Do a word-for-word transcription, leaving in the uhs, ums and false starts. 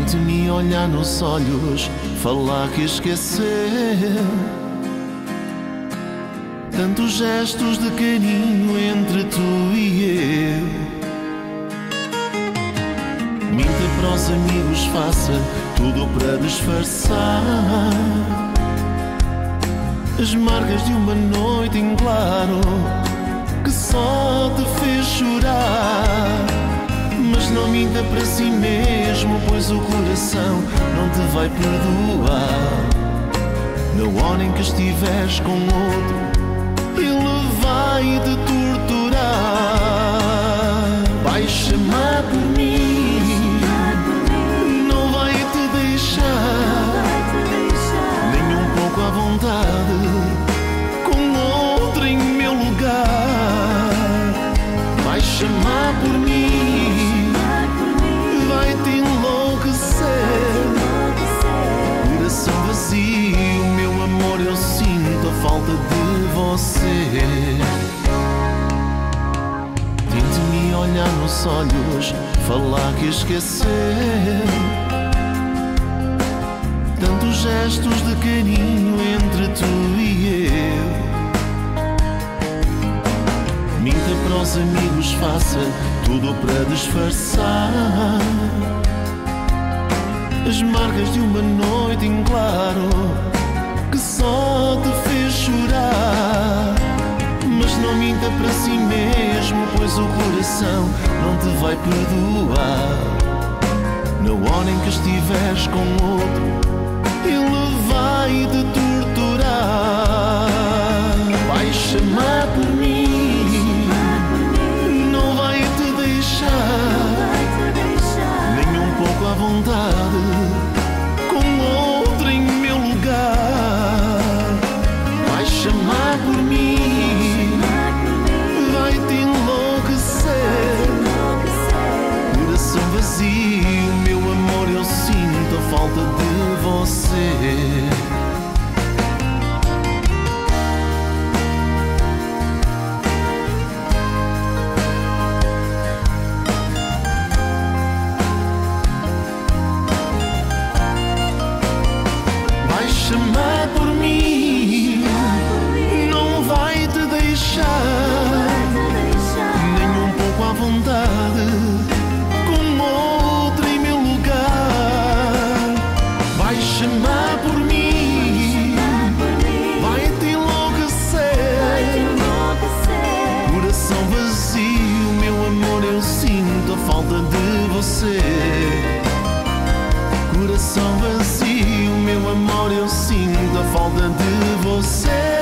Tente-me olhar nos olhos, falar que esqueceu tantos gestos de carinho entre tu e eu. Minta para os amigos, faça tudo para disfarçar as marcas de uma noite em claro que só te fez chorar. Mas não minta para si mesmo, pois o coração não te vai perdoar. Na hora em que estiveres com outro, ele vai te torturar. Vai chamar por mim, não vai te deixar nem um pouco à vontade com outro em meu lugar. Vai chamar por mim, vai te enlouquecer. Coração vazio, meu amor, eu sinto a falta de você. Tente-me olhar nos olhos, falar que esqueceu tantos gestos de carinho entre tu e eu. Minta para os amigos, faça tudo para disfarçar as marcas de uma noite em claro que só te fez chorar. Mas não minta para si mesmo, pois o coração não te vai perdoar. Na hora em que estiveres com outro, ele vai te torturar. Vai chamar por mim, não vai te deixar nem um pouco à vontade com outro em meu lugar. Vai chamar por mim, vai te enlouquecer. Coração vazio, meu amor, eu sinto a falta de você. Vai chamar por mim, não vai te deixar nem um pouco à vontade com outro em meu lugar. Vai chamar por mim, vai te enlouquecer. Coração vazio, meu amor, eu sinto a falta de você. Coração vazio, meu amor, eu sinto a falta de você.